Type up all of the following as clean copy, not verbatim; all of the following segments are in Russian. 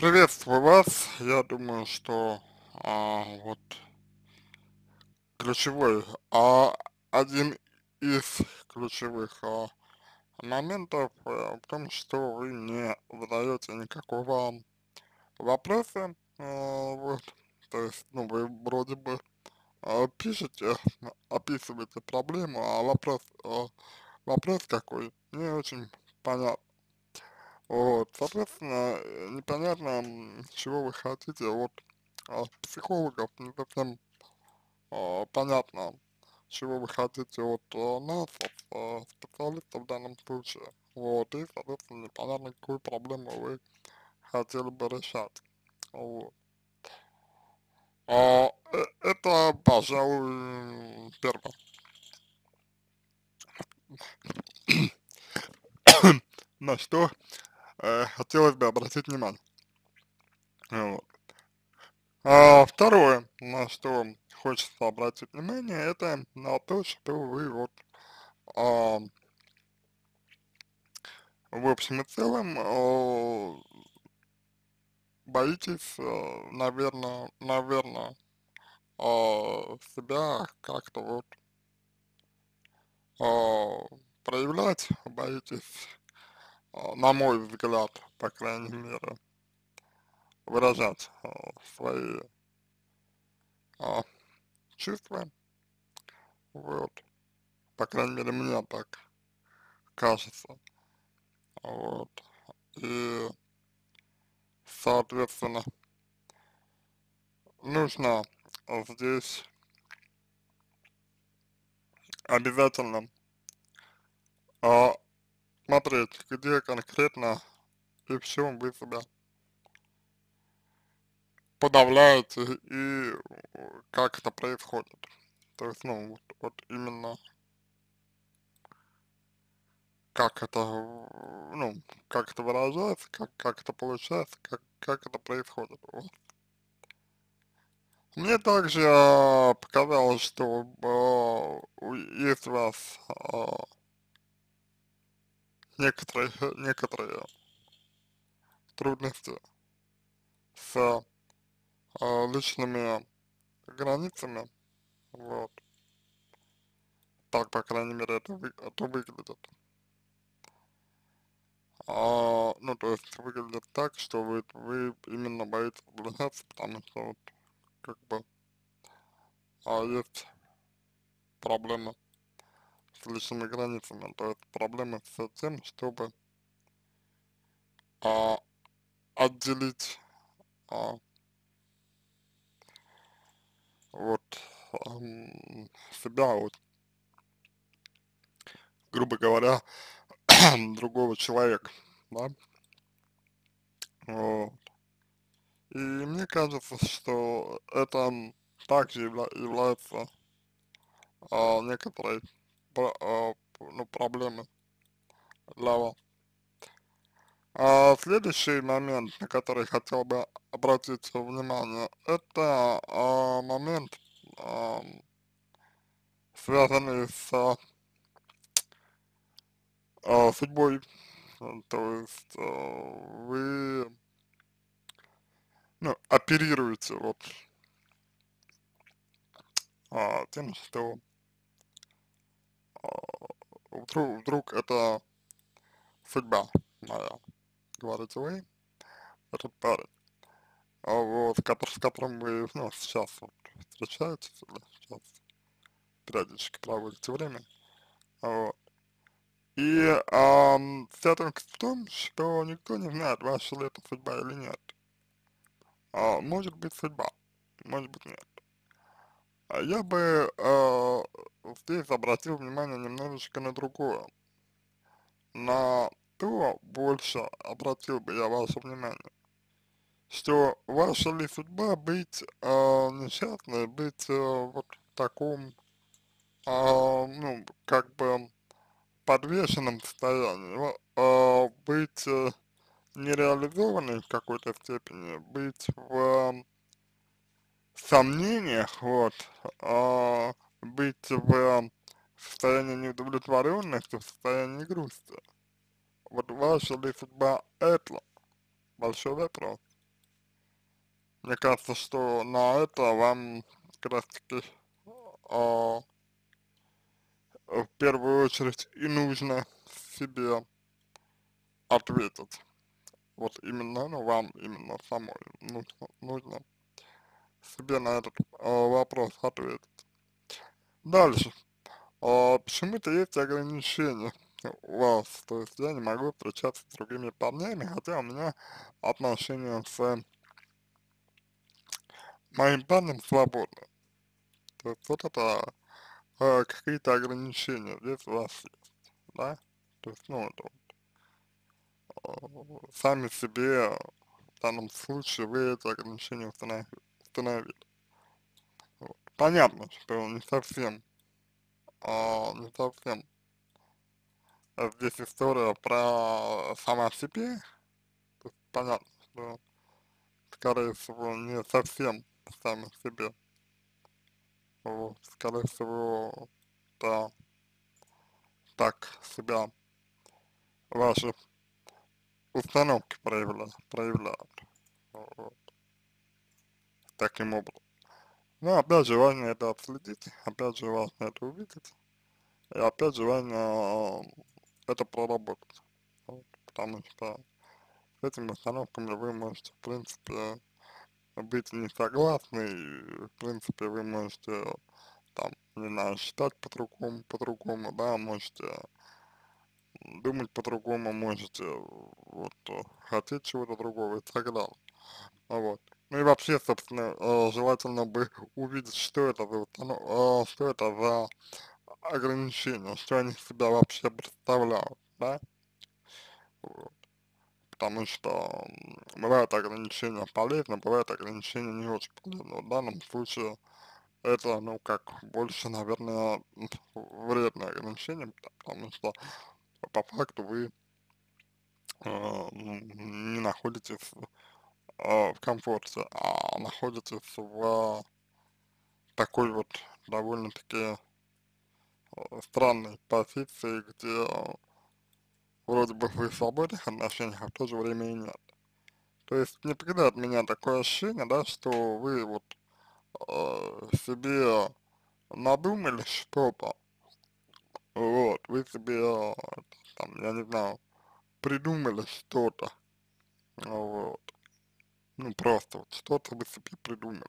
Приветствую вас. Я думаю, что вот ключевой, один из ключевых моментов в том, что вы не задаете никакого вопроса, вот, то есть, ну, вы вроде бы пишете, описываете проблему, а вопрос какой, не очень понятно. Вот, соответственно, непонятно, чего вы хотите от психологов, не совсем понятно, чего вы хотите от нас, от специалиста в данном случае. Вот, и, соответственно, непонятно, какую проблему вы хотели бы решать. Вот. Это, пожалуй, первое, на что хотелось бы обратить внимание. Вот. Второе, на что хочется обратить внимание, это на то, что вы вот, а, в общем и целом, боитесь, наверное, себя как-то вот а, проявлять, боитесь, на мой взгляд, по крайней мере, выражать свои а, чувства, вот, по крайней мере, мне так кажется, вот, и, соответственно, нужно здесь обязательно а, смотреть, где конкретно и в чем вы себя подавляете и как это происходит. То есть, ну, вот именно как это, ну, как это выражается, как это получается, как это происходит. Вот. Мне также показалось, что есть у вас некоторые трудности с личными границами, вот, так, по крайней мере, это выглядит. Ну, то есть выглядит так, что вы именно боитесь обороняться, потому что вот как бы есть проблемы с личными границами, то есть проблемы с тем, чтобы а, отделить а, вот себя от, грубо говоря, другого человека, да, вот. И мне кажется, что это также является некоторой ну, проблемой для вас. Следующий момент, на который хотел бы обратить внимание, это момент, а, связанный с судьбой. То есть вы, ну, оперируете вот тем, что вдруг это судьба моя, говорите вы, этот парень, вот, с которым вы, ну, сейчас вот встречаетесь, или сейчас периодически проводите время, вот. И вся тонкость в том, что никто не знает, ваша ли это судьба или нет. Может быть судьба, может быть нет. Я бы здесь обратил внимание немножечко на другое. На то больше обратил бы я ваше внимание, что ваша ли судьба быть несчастной, быть вот в таком, ну, как бы подвешенном состоянии, быть нереализованной в какой-то степени, быть в сомнениях, вот, быть в состоянии неудовлетворенности, в состоянии грусти. Вот ваша ли судьба это? Большой вопрос. мне кажется, что на это вам как раз таки а, в первую очередь и нужно себе ответить. Вот именно, ну, вам именно самой нужно себе на этот вопрос ответить. Дальше. Почему-то есть ограничения у вас, то есть я не могу встречаться с другими парнями, хотя у меня отношения с моим парнем свободны. То есть вот это какие-то ограничения здесь у вас есть, да? То есть, ну, это сами себе в данном случае вы эти ограничения установили. Вот. Понятно, что не совсем здесь история про сама себе, то есть понятно, что скорее всего не совсем сами себе, вот, скорее всего, да, так себя ваши установки проявляют, вот, таким образом. Но опять же важно это отследить, опять же важно это увидеть, и опять же важно это проработать, вот, потому что с этими установками вы можете, в принципе, быть не согласны, и, в принципе, вы можете, там, не знаю, считать по-другому, да, можете думать по-другому, можете, вот, хотеть чего-то другого и так далее, вот. Ну и вообще, собственно, желательно бы увидеть, что это за, что это за ограничения, что они из себя вообще представляют, да, вот. Потому что бывают ограничения полезны, бывают ограничения не очень полезны. В данном случае это, ну, как больше, наверное, вредное ограничение, потому что по факту вы ну, не находитесь в комфорте, а находитесь в такой вот довольно-таки странной позиции, где вроде бы вы в свободных отношениях, а в то же время и нет. То есть не покидает меня такое ощущение, да, что вы вот себе надумали что-то, вот, вы себе, там, я не знаю, придумали что-то, вот, ну, просто вот что-то вы себе придумали.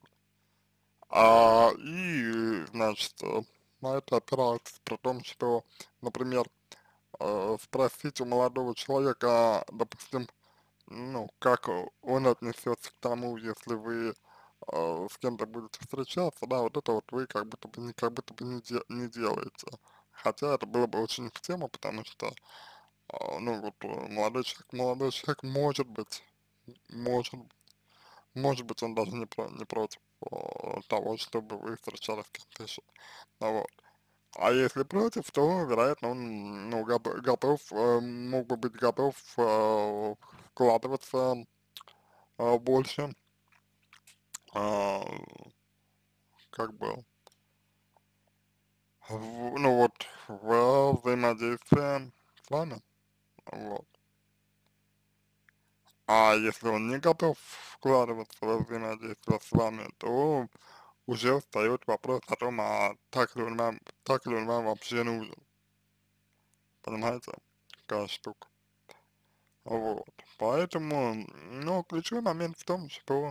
Значит, на это опирается при том, что, например, спросить у молодого человека, допустим, ну, как он отнесется к тому, если вы с кем-то будете встречаться, да, вот это вот вы как будто бы не делаете. Хотя это было бы очень в тему, потому что, ну, вот молодой человек может, может быть, он даже не против того, чтобы вы встречались с кем-то еще. Ну, вот. А если против, то, вероятно, он, ну, готов, мог бы быть готов вкладываться больше, а, как бы, ну вот, в взаимодействие с вами, вот. А если он не готов вкладываться во взаимодействие с вами, то уже встает вопрос о том, а так ли он вам вообще нужен, понимаете, какая штука. Вот, поэтому, ну, ключевой момент в том, что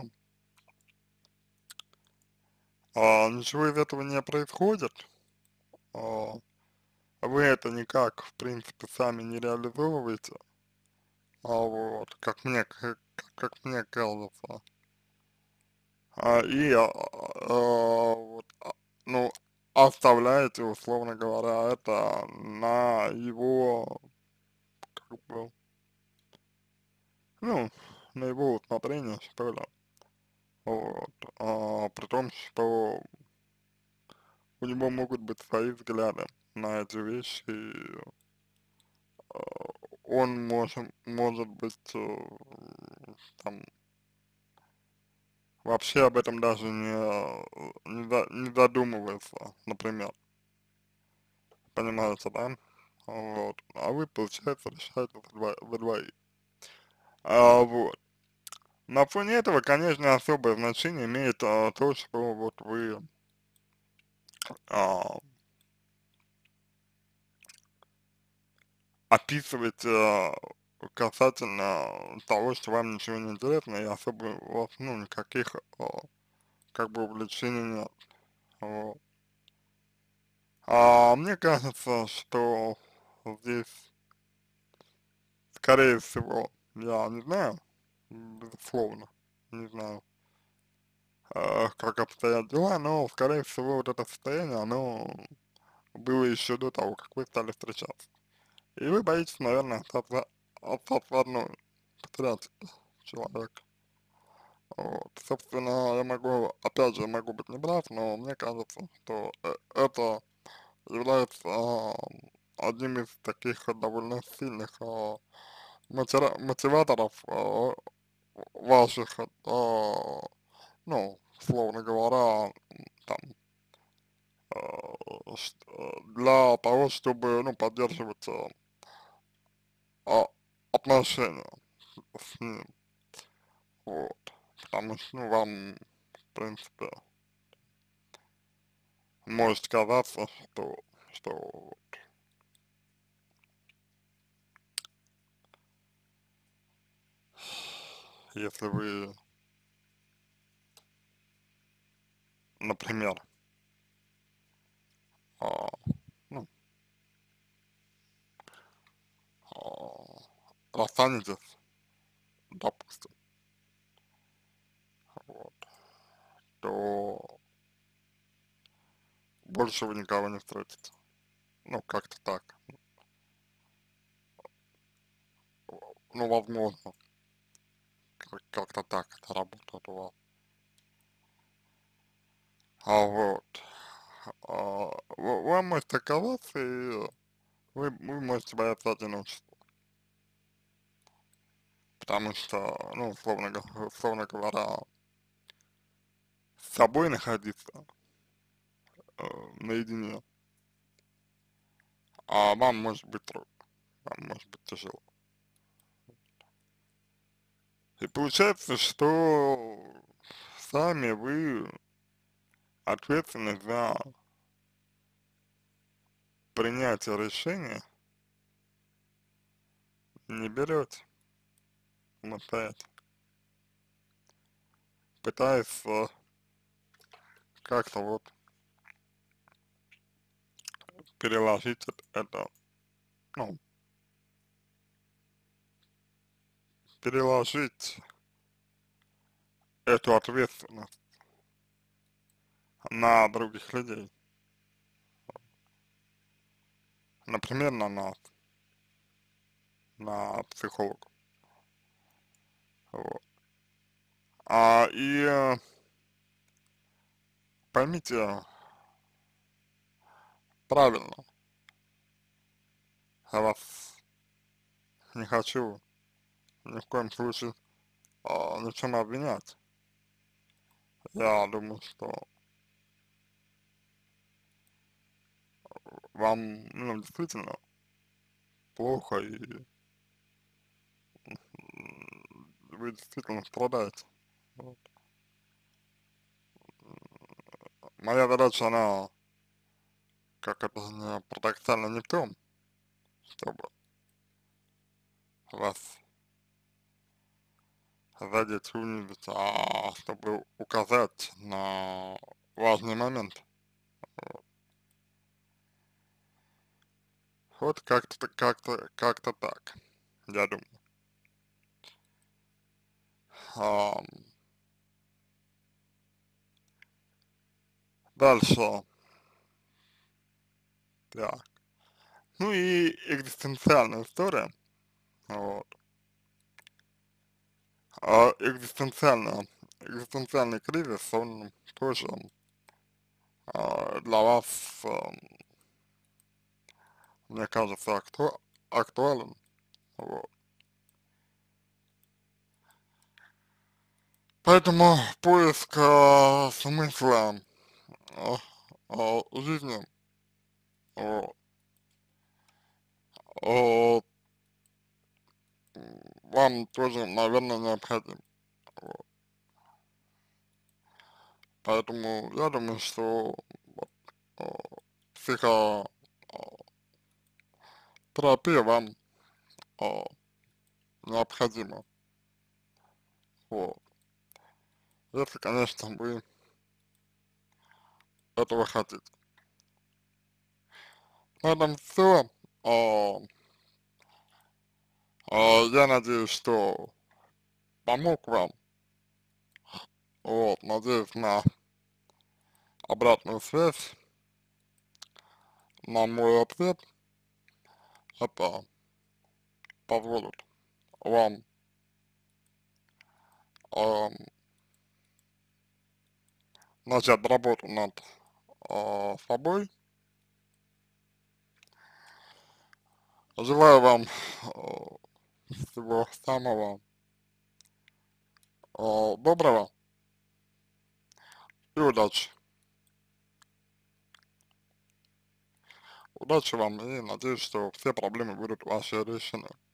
ничего из этого не происходит, а, вы это никак, в принципе, сами не реализовываете, вот, как мне кажется, вот, ну, оставляете, условно говоря, это на его, как бы, ну, на его усмотрение, что ли, вот, при том, что у него могут быть свои взгляды на эти вещи, и э, он может быть, там, вообще об этом даже не задумывается, например, понимаете, да? Вот. А вы, получается, решаете за двоих. Вот. На фоне этого, конечно, особое значение имеет то, что вот вы а, описываете касательно того, что вам ничего не интересно и особо у вас, ну, никаких, как бы, увлечений нет. Вот. Мне кажется, что здесь, скорее всего, я не знаю, безусловно, не знаю, как обстоят дела, но, скорее всего, вот это состояние, оно было еще до того, как вы стали встречаться. И вы боитесь, наверное, остаться одной, потерять человека. Вот. Собственно, я могу, опять же, могу быть неправ, но мне кажется, что это является одним из таких довольно сильных мотиваторов ваших, ну, условно говоря, там, для того, чтобы, ну, поддерживать а, отношения с ним, вот, потому что, ну, вам, в принципе, может казаться, что если вы, например, а, ну, расстанетесь, допустим, вот, то больше вы никого не встретите. Ну, как-то так. Ну, возможно, как-то так это работает у вас. Вот. Вам может оказаться, и вы можете бояться одиночества. Потому что, ну, условно говоря, с собой находиться наедине, вам может быть трудно, вам может быть тяжело. И получается, что сами вы ответственны за принятие решения не берете самостоятельно, пытаясь как-то вот переложить это, ну, переложить эту ответственность на других людей, например, на нас, на психолога. Вот. И поймите правильно, я вас не хочу ни в коем случае ни в чем обвинять. Я думаю, что вам, ну, действительно плохо, и вы действительно страдаете. Вот. Моя задача, она, как это не парадоксально, не в том, чтобы вас задеть, унизить, чтобы указать на важный момент. Вот как-то так, я думаю. Ам, Дальше, так. Ну и экзистенциальная история, вот. Экзистенциальный кризис, он тоже для вас, мне кажется, актуален, вот. Поэтому поиск смысла э, жизни, вот, э, вам тоже, наверное, необходим. Поэтому я думаю, что вот, э, психотерапия вам э, необходима. Вот. Если, конечно, вы этого хотите. На этом все. Я надеюсь, что помог вам. Вот, надеюсь на обратную связь, на мой ответ. Это позволит вам эм, начать работу над собой. Желаю вам всего самого доброго и удачи. Удачи вам и надеюсь, что все проблемы будут ваши решены.